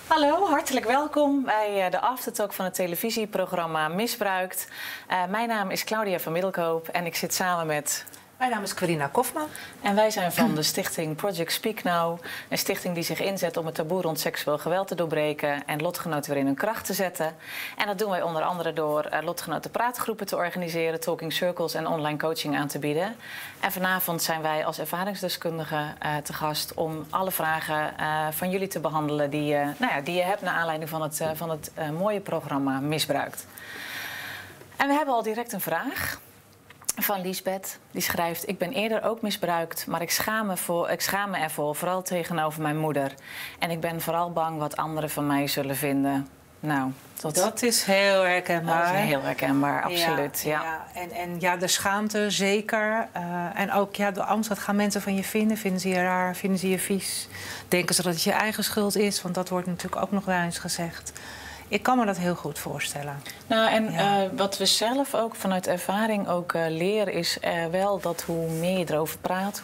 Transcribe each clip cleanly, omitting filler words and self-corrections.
Hallo, hartelijk welkom bij de aftertalk van het televisieprogramma Misbruikt. Mijn naam is Claudia van Middelkoop en ik zit samen met... Mijn naam is Carina Kofman. En wij zijn van de stichting Project Speak Now. Een stichting die zich inzet om het taboe rond seksueel geweld te doorbreken en lotgenoten weer in hun kracht te zetten. En dat doen wij onder andere door lotgenoten praatgroepen te organiseren, talking circles en online coaching aan te bieden. En vanavond zijn wij als ervaringsdeskundigen te gast om alle vragen van jullie te behandelen die je hebt naar aanleiding van het mooie programma Misbruikt. En we hebben al direct een vraag van Liesbeth. Die schrijft: ik ben eerder ook misbruikt, maar ik schaam me ervoor, vooral tegenover mijn moeder. En ik ben vooral bang wat anderen van mij zullen vinden. Nou, dat is heel herkenbaar. Dat is heel herkenbaar, absoluut. Ja. En ja, de schaamte zeker. En ook de angst, wat gaan mensen van je vinden? Vinden ze je raar? Vinden ze je vies? Denken ze dat het je eigen schuld is? Want dat wordt natuurlijk ook nog wel eens gezegd. Ik kan me dat heel goed voorstellen. Nou, en wat we zelf ook vanuit ervaring ook leren is wel dat hoe meer je erover praat,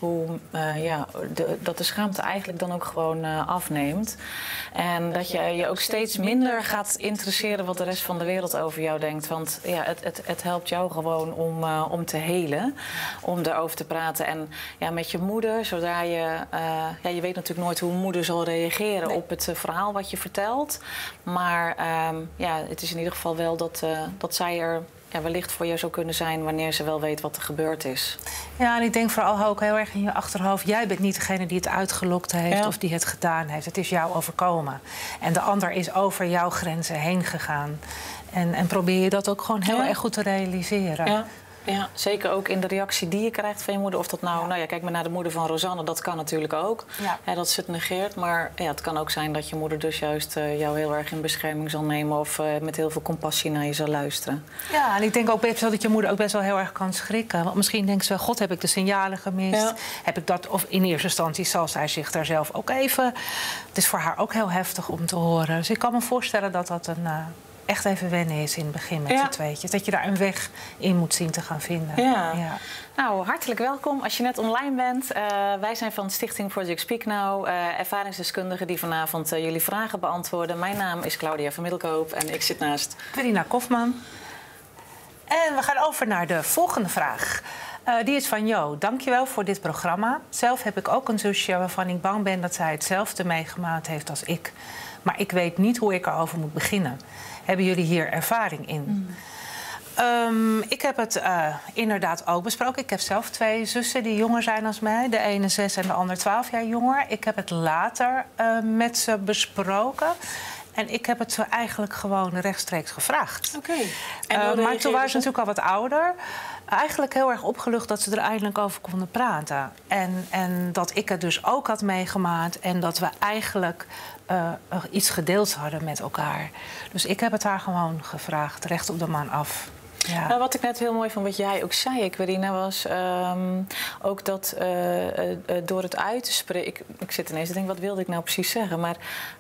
dat de schaamte eigenlijk dan ook gewoon afneemt. En dat je je ook steeds minder gaat interesseren wat de rest van de wereld over jou denkt. Want ja, het helpt jou gewoon om te helen, om erover te praten. En ja, met je moeder, zodra je weet natuurlijk nooit hoe een moeder zal reageren op het verhaal wat je vertelt. Maar het is in ieder geval wel dat zij er wellicht voor je zou kunnen zijn wanneer ze wel weet wat er gebeurd is. Ja, en ik denk vooral ook heel erg in je achterhoofd. Jij bent niet degene die het uitgelokt heeft of die het gedaan heeft. Het is jou overkomen. En de ander is over jouw grenzen heen gegaan. En probeer je dat ook gewoon heel erg goed te realiseren. Ja. Ja, zeker ook in de reactie die je krijgt van je moeder. Of dat kijk maar naar de moeder van Rosanne, dat kan natuurlijk ook. Ja. Dat ze het negeert. Maar het kan ook zijn dat je moeder dus juist jou heel erg in bescherming zal nemen. Of met heel veel compassie naar je zal luisteren. Ja, en ik denk ook best wel dat je moeder ook best wel heel erg kan schrikken. Want misschien denkt ze, god, heb ik de signalen gemist? Ja. Heb ik dat? Of in eerste instantie zal zij zich daar zelf ook even... Het is voor haar ook heel heftig om te horen. Dus ik kan me voorstellen dat dat echt even wennen is in het begin met z'n tweetjes. Dat je daar een weg in moet zien te gaan vinden. Ja. Nou, hartelijk welkom als je net online bent. Wij zijn van Stichting Project Speak Now. Ervaringsdeskundigen die vanavond jullie vragen beantwoorden. Mijn naam is Claudia van Middelkoop en ik zit naast Carina Kofman. En we gaan over naar de volgende vraag. Die is van Jo. Dankjewel voor dit programma. Zelf heb ik ook een zusje waarvan ik bang ben dat zij hetzelfde meegemaakt heeft als ik. Maar ik weet niet hoe ik erover moet beginnen. Hebben jullie hier ervaring in? Ik heb het inderdaad ook besproken. Ik heb zelf 2 zussen die jonger zijn als mij. De ene 6 en de ander 12 jaar jonger. Ik heb het later met ze besproken. En ik heb het ze eigenlijk gewoon rechtstreeks gevraagd. Oké. Maar toen waren ze natuurlijk al wat ouder. Eigenlijk heel erg opgelucht dat ze er eindelijk over konden praten. En dat ik het dus ook had meegemaakt. En dat we eigenlijk iets gedeeld hadden met elkaar. Dus ik heb het haar gewoon gevraagd, recht op de man af. Ja. Nou, wat ik net heel mooi vond, wat jij ook zei, Carina, was ook dat door het uit te spreken... Ik zit ineens te denken, wat wilde ik nou precies zeggen? Maar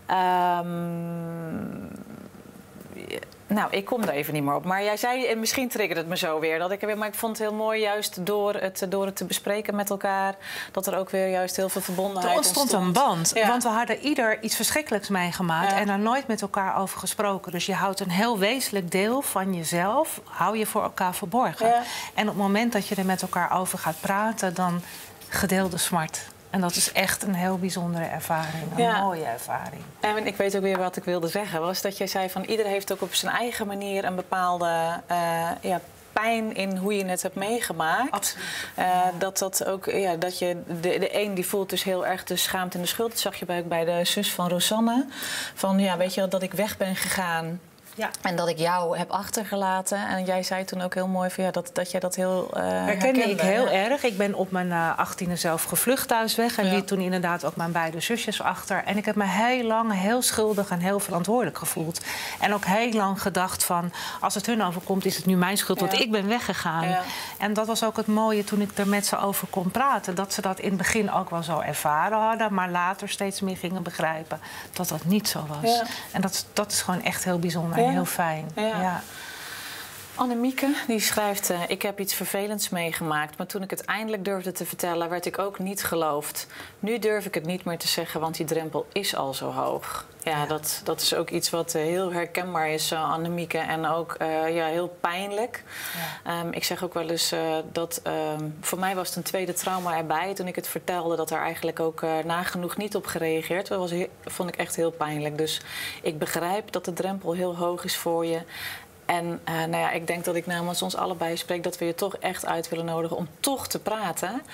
ik kom er even niet meer op. Maar jij zei, en misschien triggerde het me zo weer. Maar ik vond het heel mooi, juist door het te bespreken met elkaar... dat er ook weer juist heel veel verbondenheid ontstond. Er ontstond een band. Ja. Want we hadden ieder iets verschrikkelijks meegemaakt... en er nooit met elkaar over gesproken. Dus je houdt een heel wezenlijk deel van jezelf... hou je voor elkaar verborgen. Ja. En op het moment dat je er met elkaar over gaat praten... dan gedeelde smart. En dat is echt een heel bijzondere ervaring, een mooie ervaring. En ik weet ook weer wat ik wilde zeggen. Was dat jij zei van ieder heeft ook op zijn eigen manier een bepaalde pijn in hoe je het hebt meegemaakt. Absoluut. Dat ook, dat je de een die voelt dus heel erg de schaamte en de schuld. Dat zag je bij de zus van Rosanne. Van weet je dat ik weg ben gegaan. Ja. En dat ik jou heb achtergelaten. En jij zei toen ook heel mooi van dat jij dat heel herkende ik heel erg. Ik ben op mijn 18e zelf gevlucht thuis weg. En liet toen inderdaad ook mijn beide zusjes achter. En ik heb me heel lang heel schuldig en heel verantwoordelijk gevoeld. En ook heel lang gedacht van... als het hun overkomt, is het nu mijn schuld, want ik ben weggegaan. Ja. En dat was ook het mooie toen ik er met ze over kon praten. Dat ze dat in het begin ook wel zo ervaren hadden. Maar later steeds meer gingen begrijpen dat dat niet zo was. Ja. En dat is gewoon echt heel bijzonder. Heel fijn. Ja. Annemieke, die schrijft... ik heb iets vervelends meegemaakt, maar toen ik het eindelijk durfde te vertellen... werd ik ook niet geloofd. Nu durf ik het niet meer te zeggen, want die drempel is al zo hoog. Ja, dat is ook iets wat heel herkenbaar is, Annemieke. En ook heel pijnlijk. Ja. Ik zeg ook wel eens dat... voor mij was het een tweede trauma erbij. Toen ik het vertelde, dat er eigenlijk ook nagenoeg niet op gereageerd. Dat vond ik echt heel pijnlijk. Dus ik begrijp dat de drempel heel hoog is voor je... En ik denk dat ik namens ons allebei spreek... dat we je toch echt uit willen nodigen om toch te praten.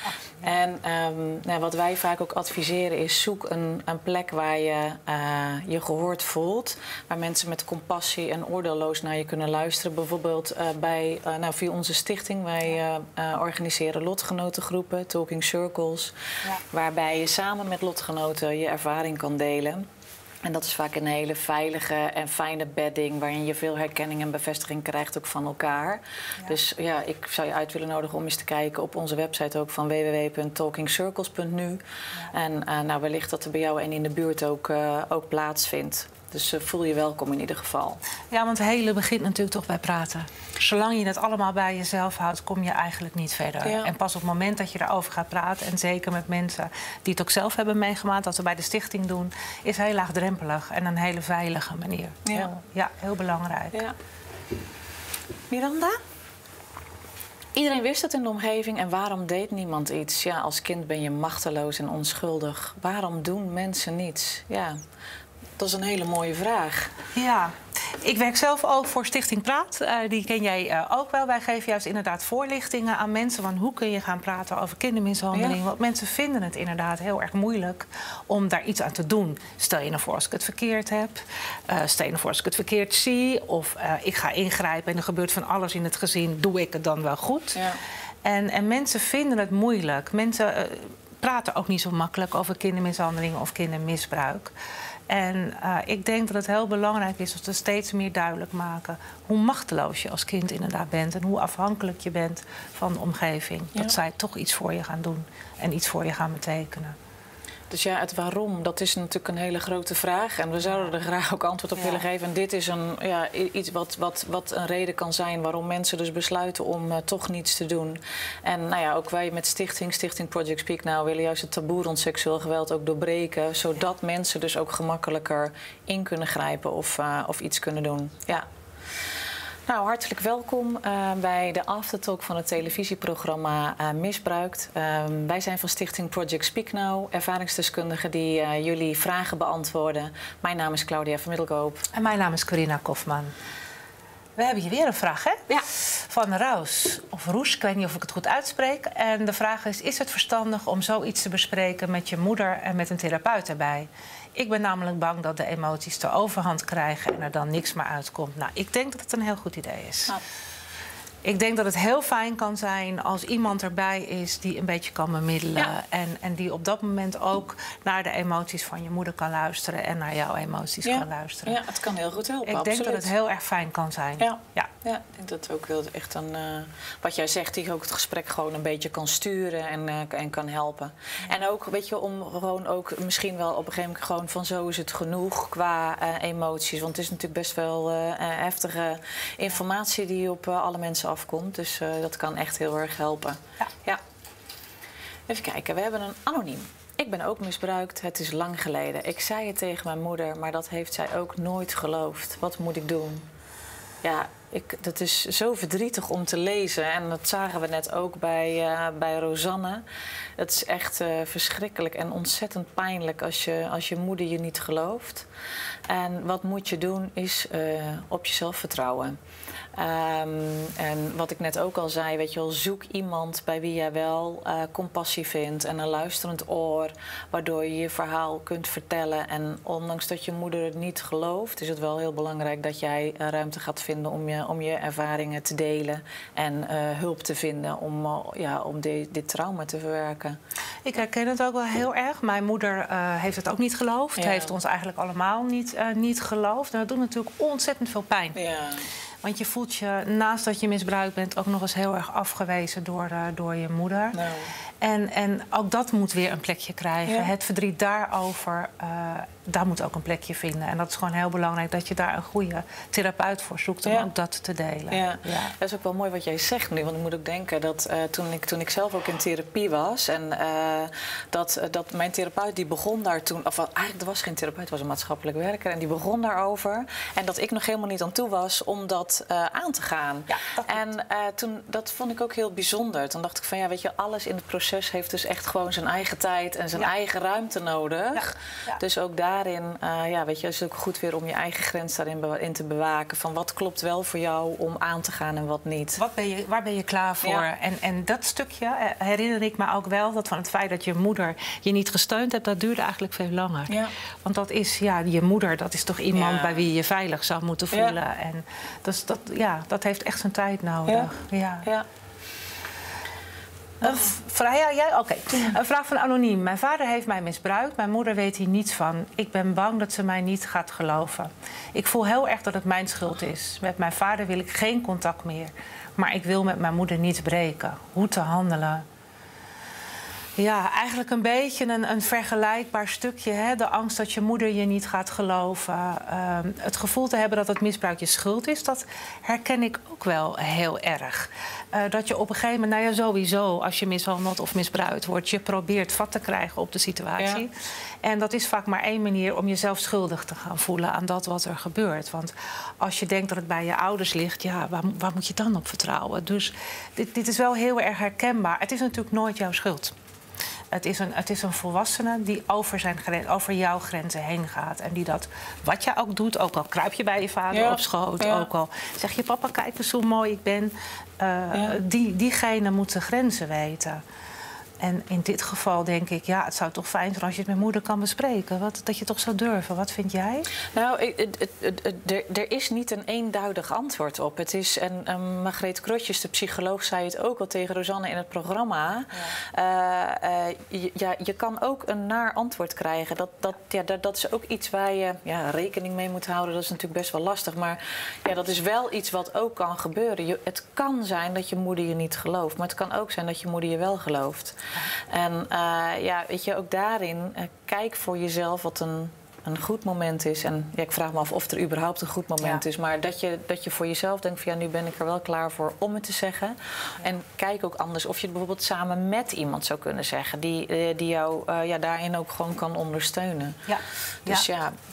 En wat wij vaak ook adviseren is... zoek een plek waar je je gehoord voelt. Waar mensen met compassie en oordeelloos naar je kunnen luisteren. Bijvoorbeeld via onze stichting. Wij organiseren lotgenotengroepen, Talking Circles. Ja. Waarbij je samen met lotgenoten je ervaring kan delen... En dat is vaak een hele veilige en fijne bedding... waarin je veel herkenning en bevestiging krijgt ook van elkaar. Ja. Dus ja, ik zou je uit willen nodigen om eens te kijken... op onze website ook van www.talkingcircles.nu. Ja. En wellicht dat er bij jou en in de buurt ook plaatsvindt. Dus voel je welkom in ieder geval. Ja, want het hele begint natuurlijk toch bij praten. Zolang je het allemaal bij jezelf houdt, kom je eigenlijk niet verder. Ja. En pas op het moment dat je erover gaat praten... en zeker met mensen die het ook zelf hebben meegemaakt... dat we bij de stichting doen, is heel laagdrempelig en een hele veilige manier. Ja, heel belangrijk. Ja. Miranda? Iedereen wist het in de omgeving en waarom deed niemand iets? Ja, als kind ben je machteloos en onschuldig. Waarom doen mensen niets? Ja... Dat is een hele mooie vraag. Ja, ik werk zelf ook voor Stichting Praat. Die ken jij ook wel. Wij geven juist inderdaad voorlichtingen aan mensen... van hoe kun je gaan praten over kindermishandeling. Ja. Want mensen vinden het inderdaad heel erg moeilijk om daar iets aan te doen. Stel je nou voor als ik het verkeerd heb. Stel je nou voor als ik het verkeerd zie. Of ik ga ingrijpen en er gebeurt van alles in het gezin. Doe ik het dan wel goed? Ja. En mensen vinden het moeilijk. Mensen praten ook niet zo makkelijk over kindermishandeling of kindermisbruik. En ik denk dat het heel belangrijk is dat we steeds meer duidelijk maken... hoe machteloos je als kind inderdaad bent... en hoe afhankelijk je bent van de omgeving. Ja. Dat zij toch iets voor je gaan doen en iets voor je gaan betekenen. Dus ja, het waarom, dat is natuurlijk een hele grote vraag. En we zouden er graag ook antwoord op willen geven. En dit is iets wat een reden kan zijn... waarom mensen dus besluiten om toch niets te doen. En ook wij met Stichting Project Speak Now... willen juist het taboe rond seksueel geweld ook doorbreken... zodat mensen dus ook gemakkelijker in kunnen grijpen of iets kunnen doen. Ja. Nou, hartelijk welkom bij de aftertalk van het televisieprogramma Misbruikt. Wij zijn van Stichting Project Speak Now, ervaringsdeskundigen die jullie vragen beantwoorden. Mijn naam is Claudia van Middelkoop. En mijn naam is Corinna Kofman. We hebben hier weer een vraag, hè? Ja. Van Roos, of Roes, ik weet niet of ik het goed uitspreek. En de vraag is het verstandig om zoiets te bespreken met je moeder en met een therapeut erbij? Ik ben namelijk bang dat de emoties de overhand krijgen en er dan niks meer uitkomt. Nou, ik denk dat het een heel goed idee is. Nou. Ik denk dat het heel fijn kan zijn als iemand erbij is die een beetje kan bemiddelen. Ja. En die op dat moment ook naar de emoties van je moeder kan luisteren en naar jouw emoties kan luisteren. Ja, het kan heel goed helpen. Ik denk dat het heel erg fijn kan zijn. Ja, ik denk dat het ook wel echt wat jij zegt, die ook het gesprek gewoon een beetje kan sturen en kan helpen. En ook, weet je, om gewoon ook misschien wel op een gegeven moment gewoon van zo is het genoeg qua emoties. Want het is natuurlijk best wel heftige informatie die op alle mensen afkomt. Dus dat kan echt heel erg helpen. Ja. Even kijken, we hebben een anoniem. Ik ben ook misbruikt, het is lang geleden. Ik zei het tegen mijn moeder, maar dat heeft zij ook nooit geloofd. Wat moet ik doen? Ja, dat is zo verdrietig om te lezen. En dat zagen we net ook bij Rosanne. Het is echt verschrikkelijk en ontzettend pijnlijk als je moeder je niet gelooft. En wat moet je doen is op jezelf vertrouwen. En wat ik net ook al zei, weet je wel, zoek iemand bij wie jij wel compassie vindt en een luisterend oor, waardoor je je verhaal kunt vertellen. En ondanks dat je moeder het niet gelooft, is het wel heel belangrijk dat jij ruimte gaat vinden om je ervaringen te delen en hulp te vinden om dit trauma te verwerken. Ik herken het ook wel heel erg. Mijn moeder heeft het ook niet geloofd. Ja. Heeft ons eigenlijk allemaal niet geloofd. En dat doet natuurlijk ontzettend veel pijn. Ja. Want je voelt je, naast dat je misbruikt bent, ook nog eens heel erg afgewezen door je moeder. Nou. En ook dat moet weer een plekje krijgen. Ja. Het verdriet daarover, daar moet ook een plekje vinden. En dat is gewoon heel belangrijk dat je daar een goede therapeut voor zoekt om ook dat te delen. Ja. Ja. Dat is ook wel mooi wat jij zegt nu. Want ik moet ook denken dat toen ik zelf ook in therapie was... en dat mijn therapeut die begon daar toen... of eigenlijk er was geen therapeut, het was een maatschappelijk werker... en die begon daarover. En dat ik nog helemaal niet aan toe was om dat aan te gaan. Ja, dat vond ik ook heel bijzonder. Toen dacht ik van, ja, weet je, alles in het proces heeft dus echt gewoon zijn eigen tijd... en zijn eigen ruimte nodig. Ja. Ja. Dus ook daarin, weet je, is het ook goed weer om je eigen grens daarin in te bewaken. Van wat klopt wel voor jou om aan te gaan en wat niet. Waar ben je klaar voor? Ja. En dat stukje herinner ik me ook wel. Dat van het feit dat je moeder je niet gesteund hebt, dat duurde eigenlijk veel langer. Ja. Want dat is, je moeder, dat is toch iemand bij wie je je veilig zou moeten voelen. Ja. En dat heeft echt zijn tijd nodig. Ja. Een vraag van Anoniem. Mijn vader heeft mij misbruikt. Mijn moeder weet hier niets van. Ik ben bang dat ze mij niet gaat geloven. Ik voel heel erg dat het mijn schuld is. Met mijn vader wil ik geen contact meer. Maar ik wil met mijn moeder niet breken. Hoe te handelen? Ja, eigenlijk een beetje een vergelijkbaar stukje. Hè? De angst dat je moeder je niet gaat geloven. Het gevoel te hebben dat het misbruik je schuld is, dat herken ik ook wel heel erg. Dat je op een gegeven moment, sowieso, als je mishandeld of misbruikt wordt, je probeert vat te krijgen op de situatie. Ja. En dat is vaak maar één manier om jezelf schuldig te gaan voelen aan dat wat er gebeurt. Want als je denkt dat het bij je ouders ligt, waar moet je dan op vertrouwen? Dus dit is wel heel erg herkenbaar. Het is natuurlijk nooit jouw schuld. Het is een volwassene die over jouw grenzen heen gaat. En die dat, wat je ook doet, ook al kruip je bij je vader op schoot... ook al zeg je, papa, kijk eens hoe mooi ik ben... diegene moet de grenzen weten. En in dit geval denk ik, het zou toch fijn zijn als je het met moeder kan bespreken. Dat je toch zou durven. Wat vind jij? Nou, er is niet een eenduidig antwoord op. Het is, en Margreet Krotjes, de psycholoog, zei het ook al tegen Rosanne in het programma. Ja. Je kan ook een naar antwoord krijgen. Dat is ook iets waar je rekening mee moet houden. Dat is natuurlijk best wel lastig. Maar dat is wel iets wat ook kan gebeuren. Het kan zijn dat je moeder je niet gelooft. Maar het kan ook zijn dat je moeder je wel gelooft. En weet je, ook daarin, kijk voor jezelf wat een goed moment is. En ik vraag me af of er überhaupt een goed moment is. Maar dat je voor jezelf denkt van, nu ben ik er wel klaar voor om het te zeggen. Ja. En kijk ook anders of je het bijvoorbeeld samen met iemand zou kunnen zeggen. Die jou daarin ook gewoon kan ondersteunen. Ja. Dus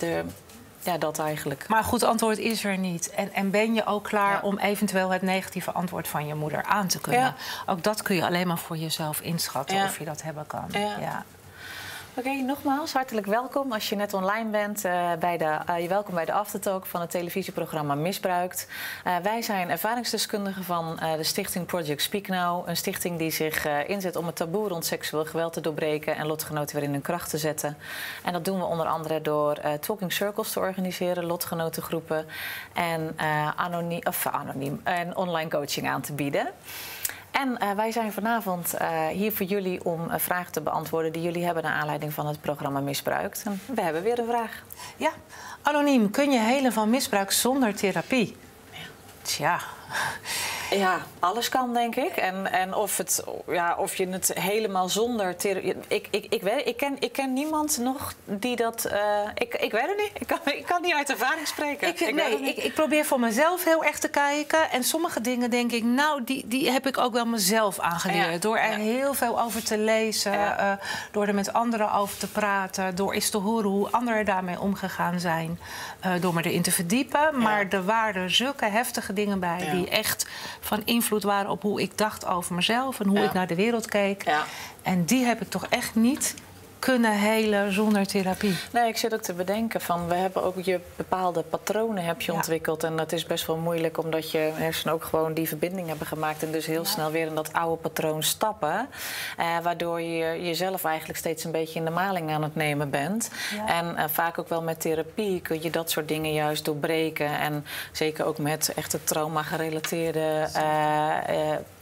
dat eigenlijk. Maar een goed antwoord is er niet. En ben je ook klaar om eventueel het negatieve antwoord van je moeder aan te kunnen? Ja. Ook dat kun je alleen maar voor jezelf inschatten of je dat hebben kan. Ja. Oké, nogmaals, hartelijk welkom. Als je net online bent, welkom bij de Aftertalk van het televisieprogramma Misbruikt. Wij zijn ervaringsdeskundigen van de stichting Project Speak Now. Een stichting die zich inzet om het taboe rond seksueel geweld te doorbreken en lotgenoten weer in hun kracht te zetten. En dat doen we onder andere door talking circles te organiseren, lotgenotengroepen en anoniem en online coaching aan te bieden. En wij zijn vanavond hier voor jullie om vragen te beantwoorden die jullie hebben naar aanleiding van het programma Misbruikt. En we hebben weer een vraag. Ja, Anoniem, kun je helen van misbruik zonder therapie? Tja. Ja, alles kan, denk ik. En of je het helemaal zonder therapie... Ik ken niemand nog die dat... Ik weet het niet. Ik kan niet uit ervaring spreken. Ik probeer voor mezelf heel erg te kijken. En sommige dingen denk ik, die heb ik ook wel mezelf aangeleerd. Ja. Door er heel veel over te lezen. Ja. Door er met anderen over te praten. Door eens te horen hoe anderen daarmee omgegaan zijn. Door me erin te verdiepen. Ja. Maar er waren zulke heftige dingen bij die echt van invloed waren op hoe ik dacht over mezelf en hoe ik naar de wereld keek. Ja. En die heb ik toch echt niet kunnen helen zonder therapie. Nee, ik zit ook te bedenken van, we hebben ook bepaalde patronen ontwikkeld. En dat is best wel moeilijk, omdat je hersenen ook gewoon die verbinding hebben gemaakt. En dus heel snel weer in dat oude patroon stappen. Waardoor je jezelf eigenlijk steeds een beetje in de maling aan het nemen bent. Ja. En vaak ook wel met therapie kun je dat soort dingen juist doorbreken. En zeker ook met echte trauma-gerelateerde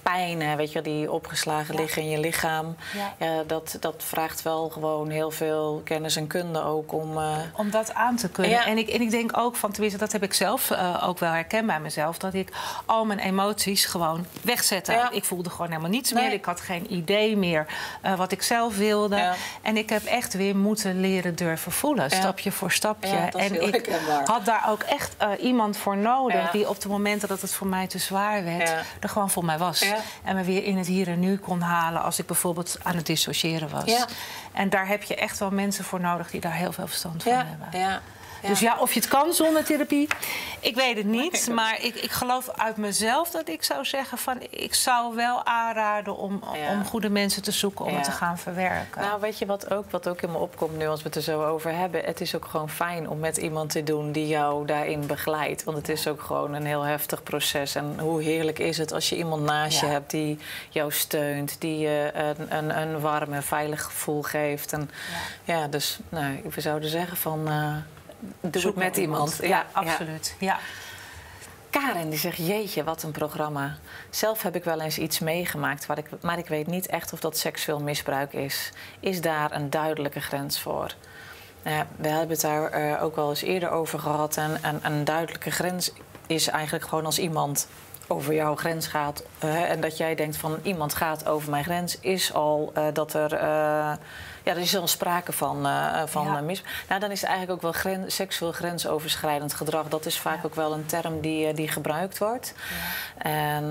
pijn, weet je, die opgeslagen liggen in je lichaam. Ja, dat vraagt wel gewoon heel veel kennis en kunde ook om dat aan te kunnen. Ja. En ik denk ook van, tenminste, dat heb ik zelf ook wel herkend bij mezelf, dat ik al mijn emoties gewoon wegzette. Ja. Ik voelde gewoon helemaal niets meer. Ik had geen idee meer wat ik zelf wilde. Ja. En ik heb echt weer moeten leren durven voelen, stapje voor stapje. Ja, en ik had daar ook echt iemand voor nodig die op de momenten dat het voor mij te zwaar werd, er gewoon voor mij was. Ja. En me weer in het hier en nu kon halen als ik bijvoorbeeld aan het dissociëren was. Ja. En daar heb je echt wel mensen voor nodig die daar heel veel verstand van hebben. Ja. Ja. Dus ja, of je het kan zonder therapie, ik weet het niet. Maar ik geloof uit mezelf dat ik zou zeggen van, ik zou wel aanraden om goede mensen te zoeken om het te gaan verwerken. Nou, weet je wat ook in me opkomt nu als we het er zo over hebben? Het is ook gewoon fijn om met iemand te doen die jou daarin begeleidt. Want het is ook gewoon een heel heftig proces. En hoe heerlijk is het als je iemand naast je hebt die jou steunt, die je een warm en veilig gevoel geeft. En dus we zouden zeggen van, doe het met iemand. Ja, absoluut. Ja. Karen die zegt, jeetje, wat een programma. Zelf heb ik wel eens iets meegemaakt, maar ik weet niet echt of dat seksueel misbruik is. Is daar een duidelijke grens voor? We hebben het daar ook wel eens eerder over gehad. En een duidelijke grens is eigenlijk gewoon als iemand over jouw grens gaat. En dat jij denkt van, iemand gaat over mijn grens, is al dat er... er is al sprake van misbruik. Nou, dan is het eigenlijk ook wel seksueel grensoverschrijdend gedrag. Dat is vaak ook wel een term die gebruikt wordt. Ja.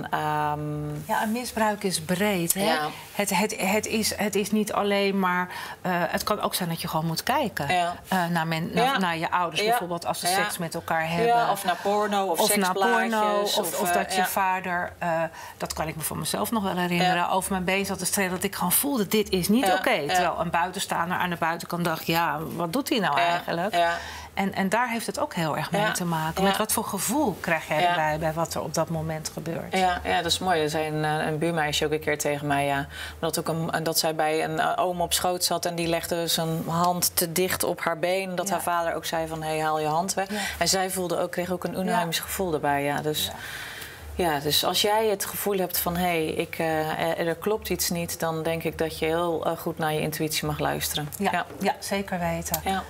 En misbruik is breed. Hè? Ja. Het is niet alleen maar... het kan ook zijn dat je gewoon moet kijken naar je ouders bijvoorbeeld, als ze seks met elkaar hebben. Ja, of naar porno of seksplaatjes. Of dat je vader, dat kan ik me van mezelf nog wel herinneren, over mijn been zat te strelen, dat ik gewoon voelde, dit is niet oké. Terwijl een buitenstaander aan de buitenkant dacht, wat doet hij nou eigenlijk? Ja. En daar heeft het ook heel erg mee te maken. Met wat voor gevoel krijg jij bij wat er op dat moment gebeurt? Ja, dat is mooi. Er zei een buurmeisje ook een keer tegen mij, dat zij bij een oom op schoot zat en die legde zijn hand te dicht op haar been. Dat haar vader ook zei van, haal je hand weg. Ja. En zij kreeg ook een onheimisch gevoel erbij. Ja. Dus als jij het gevoel hebt van, er klopt iets niet, dan denk ik dat je heel goed naar je intuïtie mag luisteren. Ja, zeker weten. Ja.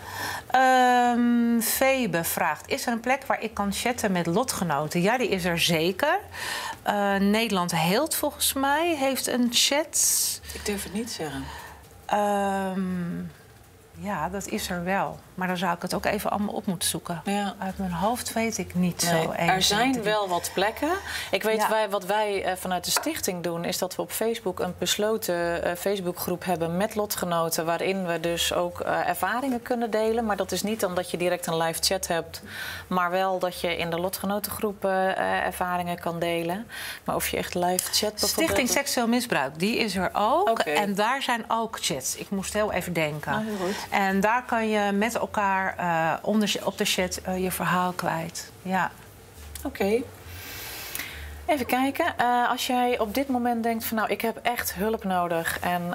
Febe vraagt, is er een plek waar ik kan chatten met lotgenoten? Ja, die is er zeker. Nederland Heelt volgens mij heeft een chat. Ik durf het niet zeggen. Ja, dat is er wel. Maar dan zou ik het ook even allemaal op moeten zoeken. Ja. Uit mijn hoofd weet ik niet zo. Er zijn wel wat plekken. Ik weet wat wij vanuit de stichting doen, is dat we op Facebook een besloten Facebookgroep hebben met lotgenoten, waarin we dus ook ervaringen kunnen delen. Maar dat is niet omdat je direct een live chat hebt, maar wel dat je in de lotgenotengroep ervaringen kan delen. Maar of je echt live chat bijvoorbeeld... Stichting Seksueel Misbruik, die is er ook. Okay. En daar zijn ook chats. Ik moest heel even denken. Heel goed. En daar kan je met elkaar op de chat je verhaal kwijt. Ja. Oké. Even kijken. Als jij op dit moment denkt van, ik heb echt hulp nodig en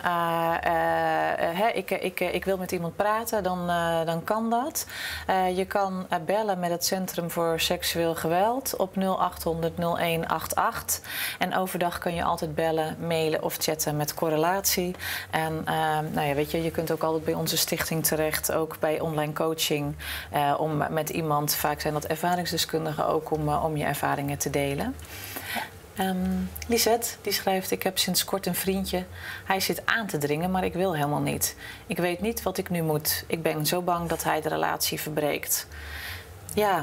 ik wil met iemand praten, dan kan dat. Je kan bellen met het Centrum voor Seksueel Geweld op 0800 0188. En overdag kan je altijd bellen, mailen of chatten met Correlatie. En je kunt ook altijd bij onze stichting terecht, ook bij online coaching, om met iemand, vaak zijn dat ervaringsdeskundigen ook, om je ervaringen te delen. Lisette die schrijft, ik heb sinds kort een vriendje. Hij zit aan te dringen, maar ik wil helemaal niet. Ik weet niet wat ik nu moet. Ik ben zo bang dat hij de relatie verbreekt. Ja,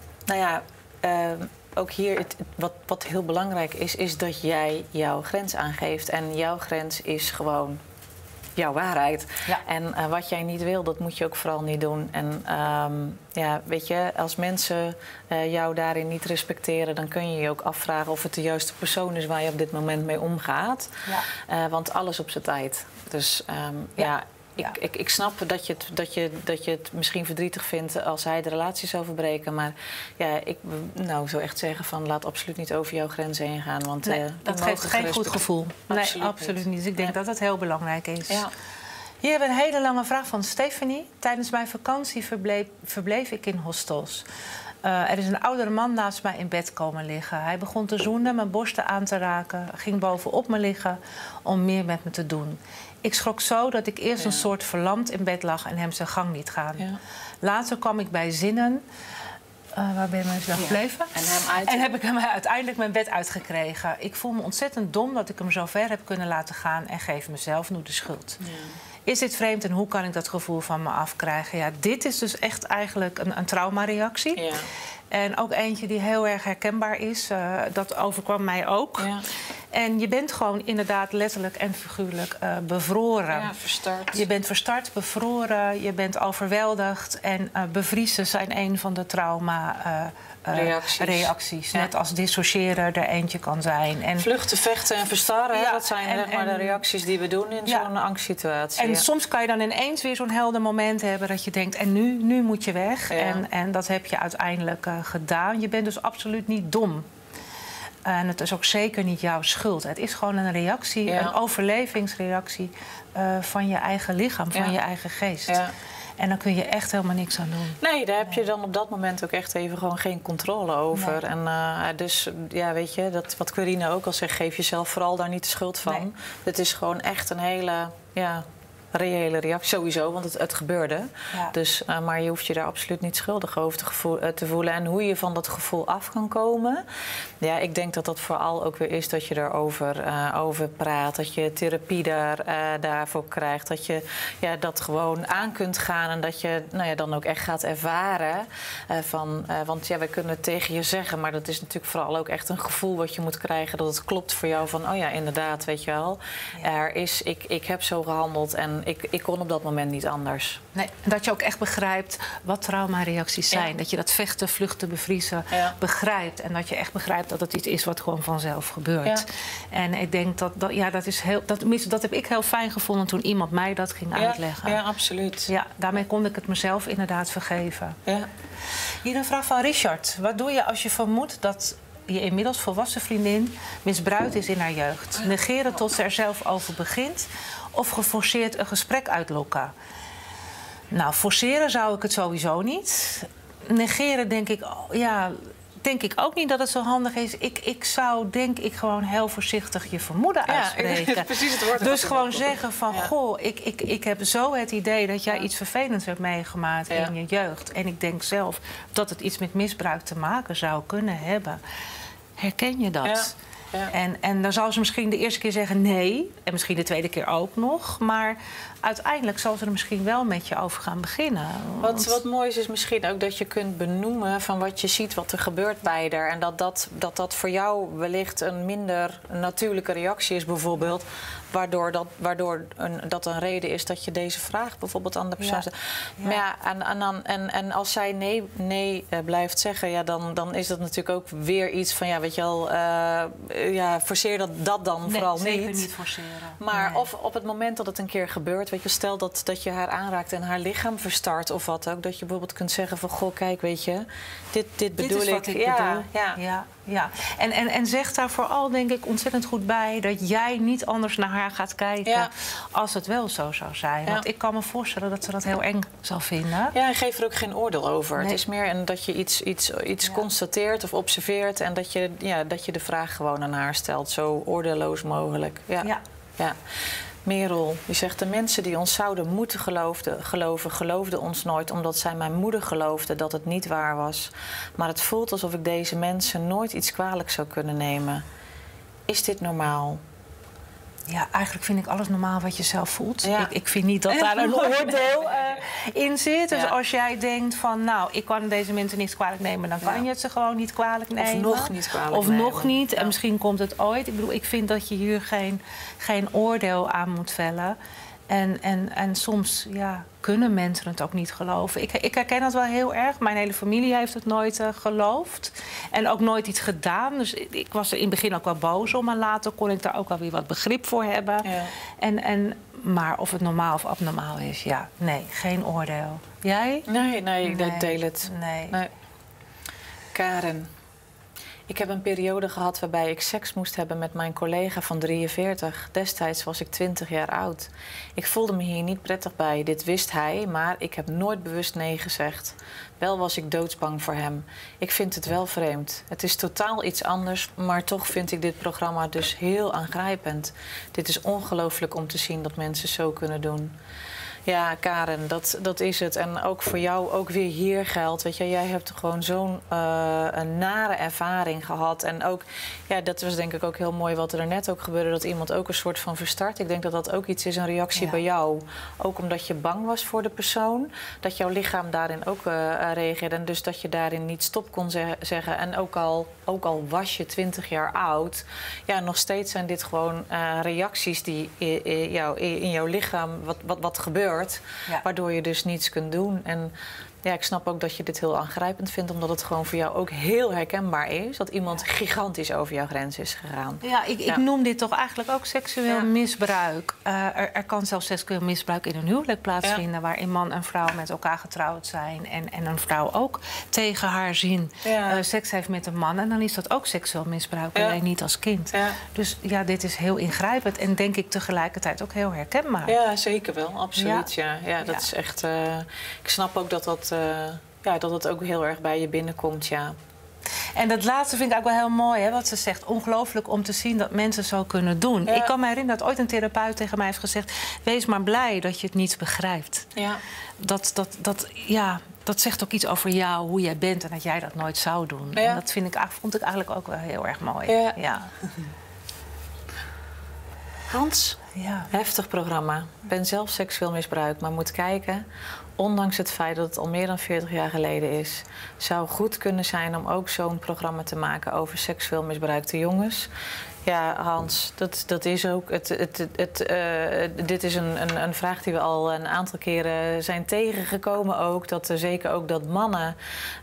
ook hier, wat heel belangrijk is dat jij jouw grens aangeeft. En jouw grens is gewoon jouw waarheid. Ja. En wat jij niet wil, dat moet je ook vooral niet doen. En weet je, als mensen jou daarin niet respecteren, dan kun je je ook afvragen of het de juiste persoon is waar je op dit moment mee omgaat. Ja. Want alles op zijn tijd. Dus ik snap dat je het misschien verdrietig vindt als hij de relatie zou verbreken. Maar ik zou echt zeggen van, laat absoluut niet over jouw grenzen heen gaan. Want dat geeft geen goed gevoel. Nee, absoluut niet. Dus ik denk dat dat heel belangrijk is. Hier hebben we een hele lange vraag van Stephanie. Tijdens mijn vakantie verbleef ik in hostels. Er is een oudere man naast mij in bed komen liggen. Hij begon te zoenen, mijn borsten aan te raken, ging bovenop me liggen om meer met me te doen. Ik schrok zo dat ik eerst een soort verlamd in bed lag en hem zijn gang liet gaan. Ja. Later kwam ik bij zinnen. Waar ben je dan gebleven? En heb ik hem uiteindelijk mijn bed uitgekregen. Ik voel me ontzettend dom dat ik hem zo ver heb kunnen laten gaan en geef mezelf nu de schuld. Ja. Is dit vreemd en hoe kan ik dat gevoel van me afkrijgen? Ja, dit is dus echt eigenlijk een traumareactie. Ja. En ook eentje die heel erg herkenbaar is. Dat overkwam mij ook. Ja. En je bent gewoon inderdaad letterlijk en figuurlijk bevroren. Ja, verstard. Je bent verstard, bevroren, je bent overweldigd. En bevriezen zijn een van de reacties. Ja. Net als dissociëren er eentje kan zijn. En vluchten, vechten en verstarren, dat zijn zeg maar de reacties die we doen in zo'n angstsituatie. En soms kan je dan ineens weer zo'n helder moment hebben dat je denkt, en nu moet je weg. Ja. En dat heb je uiteindelijk gedaan. Je bent dus absoluut niet dom. En het is ook zeker niet jouw schuld. Het is gewoon een reactie, een overlevingsreactie van je eigen lichaam, van je eigen geest. Ja. En dan kun je echt helemaal niks aan doen. Nee, daar heb je dan op dat moment ook echt even gewoon geen controle over. Nee. En dus, ja, weet je, dat wat Quirine ook al zegt, geef jezelf vooral daar niet de schuld van. Nee. Het is gewoon echt een hele, reële reactie, sowieso, want het gebeurde. Ja. Dus, maar je hoeft je daar absoluut niet schuldig over te voelen. En hoe je van dat gevoel af kan komen, ja, ik denk dat dat vooral ook weer is dat je erover over praat. Dat je therapie daarvoor krijgt. Dat je dat gewoon aan kunt gaan en dat je dan ook echt gaat ervaren. Want we kunnen het tegen je zeggen, maar dat is natuurlijk vooral ook echt een gevoel wat je moet krijgen. Dat het klopt voor jou van, oh ja, inderdaad, weet je wel. Ja. Ik heb zo gehandeld en ik kon op dat moment niet anders. Nee, dat je ook echt begrijpt wat traumareacties zijn. Ja. Dat je dat vechten, vluchten, bevriezen begrijpt. En dat je echt begrijpt dat het iets is wat gewoon vanzelf gebeurt. Ja. En ik denk dat heb ik heel fijn gevonden toen iemand mij dat ging uitleggen. Ja, absoluut. Ja, daarmee kon ik het mezelf inderdaad vergeven. Ja. Hier een vraag van Richard. Wat doe je als je vermoedt dat je inmiddels volwassen vriendin misbruikt is in haar jeugd? Negeren tot ze er zelf over begint of geforceerd een gesprek uitlokken? Nou, forceren zou ik het sowieso niet. Negeren denk ik ook niet dat het zo handig is. Ik zou, denk ik, gewoon heel voorzichtig je vermoeden uitspreken. Ja, precies het woord. Dus gewoon zeggen van, goh, ik heb zo het idee dat jij iets vervelends hebt meegemaakt in je jeugd. En ik denk zelf dat het iets met misbruik te maken zou kunnen hebben. Herken je dat? Ja. Ja. En dan zal ze misschien de eerste keer zeggen nee. En misschien de tweede keer ook nog. Maar uiteindelijk zal ze er misschien wel met je over gaan beginnen. Wat mooi is misschien ook dat je kunt benoemen van wat je ziet, wat er gebeurt bij haar. En dat voor jou wellicht een minder natuurlijke reactie is bijvoorbeeld. Waardoor dat een reden is dat je deze vraag bijvoorbeeld aan de persoon stelt. Maar en als zij nee blijft zeggen, dan is dat natuurlijk ook weer iets van, weet je wel, forceer dat dan vooral niet. Zeker niet forceren. Maar of op het moment dat het een keer gebeurt, weet je, stel dat je haar aanraakt en haar lichaam verstart of wat ook, dat je bijvoorbeeld kunt zeggen van, goh, kijk, weet je, dit bedoel ik. Dit is wat ik bedoel. Ja. En zeg daar vooral, denk ik, ontzettend goed bij dat jij niet anders naar haar gaat kijken als het wel zo zou zijn. Ja. Want ik kan me voorstellen dat ze dat heel eng zal vinden. Ja, en geef er ook geen oordeel over. Nee. Het is meer dat je iets constateert of observeert en dat je de vraag gewoon aan haar stelt, zo oordeelloos mogelijk. Ja. Merel, die zegt, de mensen die ons zouden moeten geloofden ons nooit, omdat zij mijn moeder geloofde dat het niet waar was. Maar het voelt alsof ik deze mensen nooit iets kwalijk zou kunnen nemen. Is dit normaal? Ja, eigenlijk vind ik alles normaal wat je zelf voelt. Ja. Ik vind niet dat daar een oordeel in zit. Dus als jij denkt van, nou, ik kan deze mensen niet kwalijk nemen, dan kan je het ze gewoon niet kwalijk nemen. Of nog niet kwalijk nemen. Of nog niet. En misschien komt het ooit. Ik bedoel, ik vind dat je hier geen oordeel aan moet vellen. En soms kunnen mensen het ook niet geloven. Ik herken dat wel heel erg. Mijn hele familie heeft het nooit geloofd. En ook nooit iets gedaan. Dus ik was er in het begin ook wel boos om. Maar later kon ik daar ook wel weer wat begrip voor hebben. Ja. Maar of het normaal of abnormaal is, nee, geen oordeel. Jij? Nee, ik deel het. Nee. Karen. Ik heb een periode gehad waarbij ik seks moest hebben met mijn collega van 43. Destijds was ik 20 jaar oud. Ik voelde me hier niet prettig bij. Dit wist hij, maar ik heb nooit bewust nee gezegd. Wel was ik doodsbang voor hem. Ik vind het wel vreemd. Het is totaal iets anders, maar toch vind ik dit programma dus heel aangrijpend. Dit is ongelooflijk om te zien dat mensen zo kunnen doen. Ja, Karen, dat is het. En ook voor jou ook weer hier geldt. Weet je, jij hebt gewoon zo'n een nare ervaring gehad. En ook, ja, dat was denk ik ook heel mooi wat er net ook gebeurde. Dat iemand ook een soort van verstart. Ik denk dat dat ook iets is, een reactie bij jou. Ook omdat je bang was voor de persoon. Dat jouw lichaam daarin ook reageerde. En dus dat je daarin niet stop kon zeggen. En ook al was je 20 jaar oud. Ja, nog steeds zijn dit gewoon reacties die in jouw lichaam wat gebeurt. Ja. Waardoor je dus niets kunt doen. En ja, ik snap ook dat je dit heel aangrijpend vindt, omdat het gewoon voor jou ook heel herkenbaar is dat iemand gigantisch over jouw grens is gegaan. Ja, ik noem dit toch eigenlijk ook seksueel misbruik. Er kan zelfs seksueel misbruik in een huwelijk plaatsvinden, waarin man en vrouw met elkaar getrouwd zijn en een vrouw ook tegen haar zin seks heeft met een man. En dan is dat ook seksueel misbruik, alleen niet als kind. Ja. Dus ja, dit is heel ingrijpend en denk ik tegelijkertijd ook heel herkenbaar. Ja, zeker wel, absoluut. Ja, dat is echt. Ik snap ook dat het ook heel erg bij je binnenkomt, ja. En dat laatste vind ik ook wel heel mooi, hè, wat ze zegt. Ongelooflijk om te zien dat mensen zo kunnen doen. Ja. Ik kan me herinneren dat ooit een therapeut tegen mij heeft gezegd: wees maar blij dat je het niet begrijpt. Ja. Dat zegt ook iets over jou, hoe jij bent en dat jij dat nooit zou doen. Ja. En dat vond ik eigenlijk ook wel heel erg mooi. Ja. Ja. Hans, heftig programma. Ik ben zelf seksueel misbruikt, maar moet kijken. Ondanks het feit dat het al meer dan 40 jaar geleden is, zou goed kunnen zijn om ook zo'n programma te maken over seksueel misbruikte jongens. Ja, Hans, dat is ook. Dit is een vraag die we al een aantal keren zijn tegengekomen ook. Zeker ook dat mannen.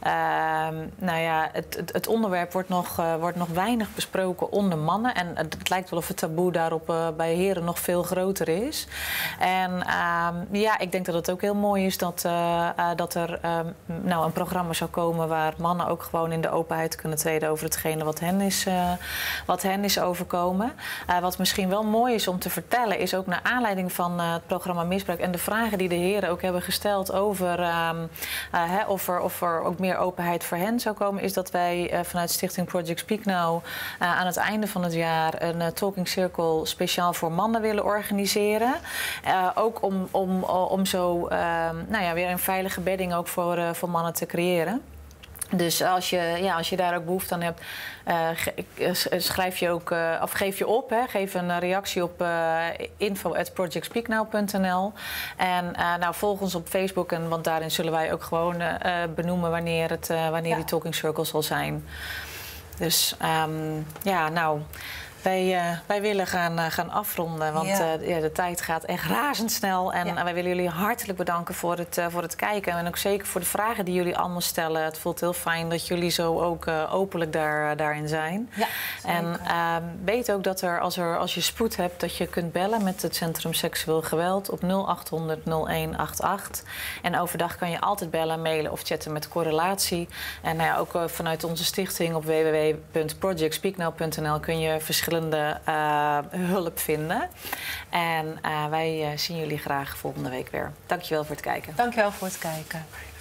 Het onderwerp wordt nog weinig besproken onder mannen. En het lijkt wel of het taboe daarop bij heren nog veel groter is. En ik denk dat het ook heel mooi is dat er een programma zou komen waar mannen ook gewoon in de openheid kunnen treden over hetgene wat hen is overkomen. Wat misschien wel mooi is om te vertellen, is ook naar aanleiding van het programma Misbruik en de vragen die de heren ook hebben gesteld over of er ook meer openheid voor hen zou komen, is dat wij vanuit Stichting Project Speak Now aan het einde van het jaar een talking circle speciaal voor mannen willen organiseren. Ook om zo weer een veilige bedding ook voor mannen te creëren. Dus als je daar ook behoefte aan hebt, schrijf je ook, of geef je op. Geef een reactie op info@projectspeaknow.nl. En volg ons op Facebook, want daarin zullen wij ook gewoon benoemen wanneer die talking circle zal zijn. Dus wij willen gaan afronden, want de tijd gaat echt razendsnel. En wij willen jullie hartelijk bedanken voor het kijken. En ook zeker voor de vragen die jullie allemaal stellen. Het voelt heel fijn dat jullie zo ook openlijk daarin zijn. Ja, en weet ook dat als je spoed hebt, dat je kunt bellen met het Centrum Seksueel Geweld op 0800 0188. En overdag kan je altijd bellen, mailen of chatten met Correlatie. En ook vanuit onze stichting op www.projectspeaknow.nl kun je verschillende hulp vinden. En wij zien jullie graag volgende week weer. Dankjewel voor het kijken. Dankjewel voor het kijken.